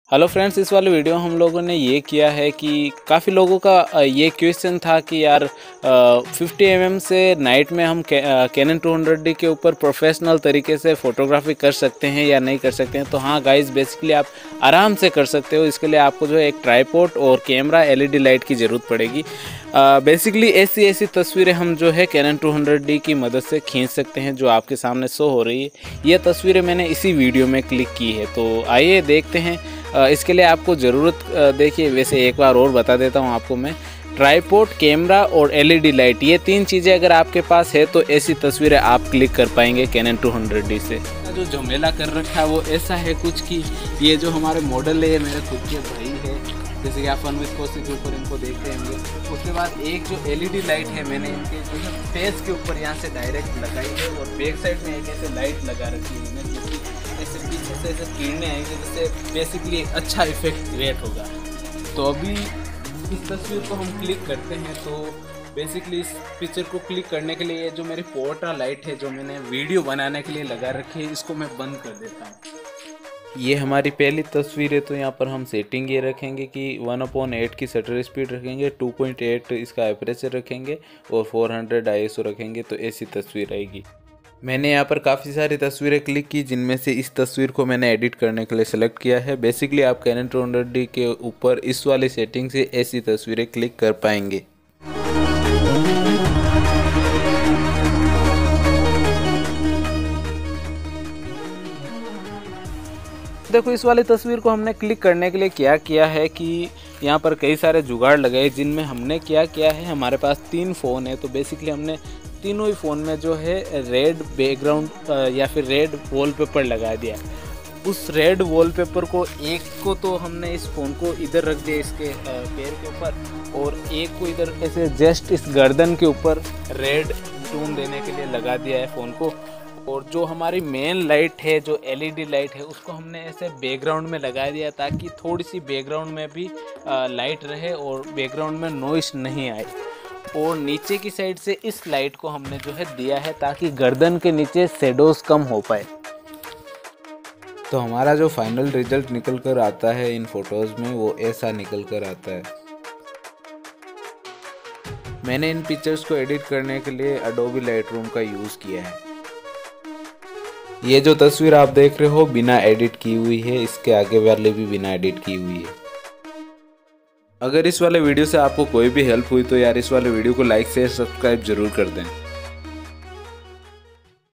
Hello friends, इस वाले video हम लोगों ने ये किया है कि काफ़ी लोगों का ये क्वेश्चन था कि यार 50 mm से नाइट में हम कैनन 200D के ऊपर प्रोफेशनल तरीके से फ़ोटोग्राफी कर सकते हैं या नहीं कर सकते हैं। तो हाँ गाइस, बेसिकली आप आराम से कर सकते हो। इसके लिए आपको जो है एक ट्राइपॉड और कैमरा LED लाइट की ज़रूरत पड़ेगी। बेसिकली ऐसी तस्वीरें हम जो है कैनन 200D की मदद से खींच सकते हैं, जो आपके सामने शो हो रही है। ये तस्वीरें मैंने इसी वीडियो में क्लिक की है, तो आइए देखते हैं। इसके लिए आपको ज़रूरत देखिए, वैसे एक बार और बता देता हूँ आपको मैं, ट्राइपॉड, कैमरा और LED लाइट, ये तीन चीज़ें अगर आपके पास है तो ऐसी तस्वीरें आप क्लिक कर पाएंगे कैनन 200D से। जो झमेला कर रखा है वो ऐसा है कुछ कि ये जो हमारे मॉडल है, ये मेरे खुद के भाई है, जैसे कि आप फन विद कोसी के ऊपर इनको देखते होंगे। उसके बाद एक जो LED लाइट है, मैंने इनके जो है फेस के ऊपर यहाँ से डायरेक्ट लगाई है, और बैक साइड में एक ऐसे लाइट लगा रखी है मैंने, ऐसे पीछे से ऐसे किरणें आएंगे, जिससे बेसिकली अच्छा इफेक्ट क्रिएट होगा। तो अभी इस तस्वीर को हम क्लिक करते हैं, तो बेसिकली इस पिक्चर को क्लिक करने के लिए ये जो मेरी पोर्ट्रा लाइट है, जो मैंने वीडियो बनाने के लिए लगा रखी है, इसको मैं बंद कर देता हूँ। ये हमारी पहली तस्वीर है, तो यहाँ पर हम सेटिंग ये रखेंगे कि 1/8 की शटर स्पीड रखेंगे, 2.8 इसका एपरेचर रखेंगे और 400 ISO रखेंगे, तो ऐसी तस्वीर आएगी। मैंने यहाँ पर काफ़ी सारी तस्वीरें क्लिक की, जिनमें से इस तस्वीर को मैंने एडिट करने के लिए सेलेक्ट किया है। बेसिकली आप कैनन 200D के ऊपर इस वाली सेटिंग से ऐसी तस्वीरें क्लिक कर पाएंगे। देखो, इस वाली तस्वीर को हमने क्लिक करने के लिए क्या किया है कि यहाँ पर कई सारे जुगाड़ लगाए, जिनमें हमने क्या किया है, हमारे पास 3 फ़ोन है, तो बेसिकली हमने तीनों ही फ़ोन में जो है रेड बैकग्राउंड या फिर रेड वॉलपेपर लगा दिया। उस रेड वॉलपेपर को, एक को तो हमने इस फ़ोन को इधर रख दिया इसके पैर के ऊपर, और एक को इधर ऐसे जस्ट इस गर्दन के ऊपर रेड टोन देने के लिए लगा दिया है फ़ोन को। और जो हमारी मेन लाइट है, जो LED लाइट है, उसको हमने ऐसे बैकग्राउंड में लगा दिया, ताकि थोड़ी सी बैकग्राउंड में भी लाइट रहे और बैकग्राउंड में नॉइस नहीं आए। और नीचे की साइड से इस लाइट को हमने जो है दिया है, ताकि गर्दन के नीचे शेडोज कम हो पाए। तो हमारा जो फाइनल रिजल्ट निकल कर आता है इन फोटोज़ में, वो ऐसा निकल कर आता है। मैंने इन पिक्चर्स को एडिट करने के लिए एडोबी लाइटरूम का यूज़ किया है। ये जो तस्वीर आप देख रहे हो बिना एडिट की हुई है, इसके आगे वाले भी बिना एडिट की हुई है। अगर इस वाले वीडियो से आपको कोई भी हेल्प हुई तो यार इस वाले वीडियो को लाइक शेयर सब्सक्राइब जरूर कर दें।